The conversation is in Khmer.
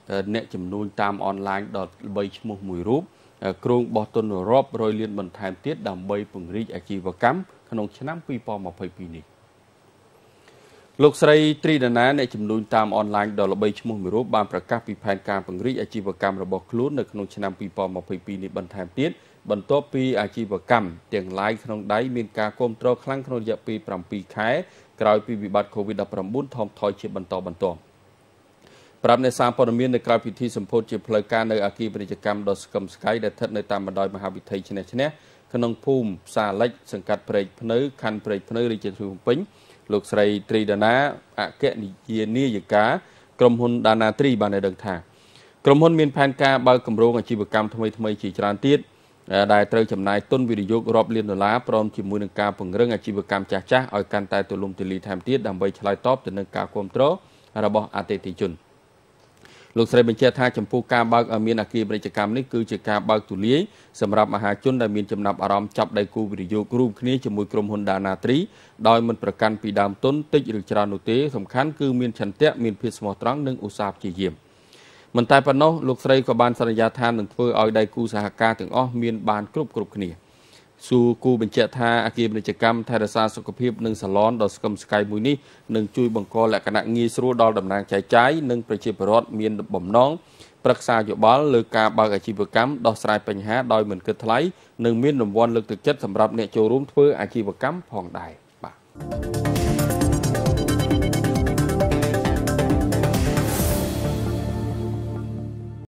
អ្នកចំនួនតាមអនឡាញដល់3ឈ្មោះមួយរូបគ្រងបោះទុនរាប់រយលានបន្ថែមទៀតដើម្បីពង្រីកអាជីវកម្មក្នុងឆ្នាំ2022នេះលោកស្រីត្រីដាណាអ្នកជំនួញតាមអនឡាញដល់3ឈ្មោះមួយរូបបានប្រកាសពីផែនការពង្រីកអាជីវកម្មរបស់ខ្លួននៅក្នុងឆ្នាំ2022នេះបន្ថែមទៀតបន្ទាប់ពីអាជីវកម្មទាំងឡាយក្នុងដៃមានការគាំទ្រខ្លាំងក្នុងរយៈពេល7ខែក្រោយពីវិបត្តិ COVID-19 ថមថយជាបន្តបន្ទាប់ប្រាប់អ្នកសារព័ត៌មាននៅក្រៅពិធីសម្ពោធជាផ្លូវការនៅអគារពាណិជ្ជកម្មដ៏ស្កឹមស្កៃដែលស្ថិតនៅតាមបណ្ដោយមហាវិថីឈ្នះក្នុងភូមិផ្សារលិចសង្កាត់ព្រែកភ្នៅខណ្ឌព្រែកភ្នៅរាជធានីភ្នំពេញលោកស្រីត្រីដាណាអគ្គនាយិកាក្រុមហ៊ុនដាណាត្រីបានឲ្យដឹងថាក្រុមហ៊ុនមានផែនការបើកគម្រោងអាជីវកម្មថ្មីៗជាច្រើនទៀតដែលត្រូវចំណាយទុនវិនិយោគរាប់លានដុល្លារព្រមជាមួយនឹងការពង្រឹងអាជីវកម្មចាស់ៗឲ្យកាន់តែទូលំទូលាយថែមទៀតដើម្បីឆ្លើយតបទៅនឹងការគាំទ្ររបស់អតិថិជនលោកស្រីបញ្ជាក់ថាចំពោះការបើកឲ្យមានអគារពាណិជ្ជកម្មនេះគឺជាការបើកទូលាយសម្រាប់មហាជនដែលមានចំណាប់អារម្មណ៍ចាប់ដៃគូវិនិយោគរួមគ្នាជាមួយក្រុមហ៊ុនដាណាត្រីដោយមិនប្រកាន់ពីដើមទុនតិចឬច្រើននោះទេសំខាន់គឺមានឆន្ទៈមានភាពស្មោះត្រង់និងឧស្សាហ៍ព្យាយាមមិនតែប៉ុណ្ណោះលោកស្រីក៏បានសន្យាថានឹងធ្វើឲ្យដៃគូសហការទាំងអស់មានបានគ្រប់គ្នាគូបញ្ជាក់ថាអគារពាណិជ្ជកម្មថែរក្សាសុខភាពនិងសាឡនដ៏ស្កឹមស្កៃមួយនេះនឹងជួយបង្កលក្ខណៈងាយស្រួលដល់តំណាងចែកចាយនិងប្រជាពលរដ្ឋមានបំណងប្រឹក្សាយោបល់លើការបើកអាជីវកម្មដោះស្រាយបញ្ហាដោយមិនគិតថ្លៃនិងមានរង្វាន់លើកទឹកចិត្តសម្រាប់អ្នកចូលរួមធ្វើអាជីវកម្មផងដែរបាទ